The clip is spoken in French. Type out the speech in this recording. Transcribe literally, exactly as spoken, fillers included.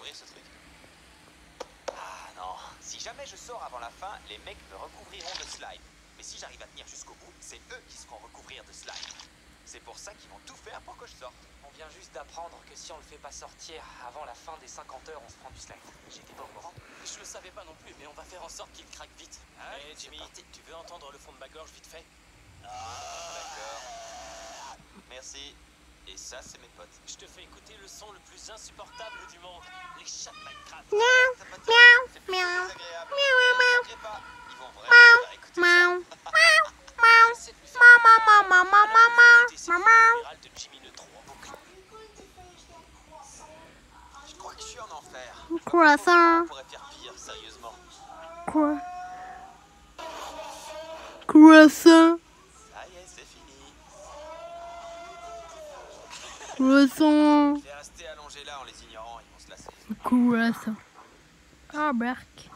mourir ce truc. Ah non, si jamais je sors avant la fin, les mecs me recouvriront de slime. Mais si j'arrive à tenir jusqu'au bout, c'est eux qui se feront recouvrir de slime. C'est pour ça qu'ils vont tout faire pour que je sorte. On vient juste d'apprendre que si on le fait pas sortir avant la fin des cinquante heures, on se prend du slime. J'étais pas au courant. Je le savais pas non plus, mais on va faire en sorte qu'il craque vite. Hein, hey, Jimmy, tu veux entendre le fond de ma gorge vite fait? D'accord. Merci. Et ça, c'est mes potes. Je te fais écouter le son le plus insupportable du monde. Les chats de Minecraft. Miaou, miaou, c'est plutôt désagréable. Mais t'inquiète pas, ils vont vraiment faire écouter ça. J'essaie de lui faire écouter ces vidéos virales de Jimmy Neutron en boucle. Je crois que je suis en enfer. Quoi ça? On pourrait faire pire, sérieusement. Quoi? Quoi ça? Ça y est, c'est fini. Quoi ça? Je vais rester allongé là en les ignorant, ils vont se lasser. Quoi ça? Ah, Berk.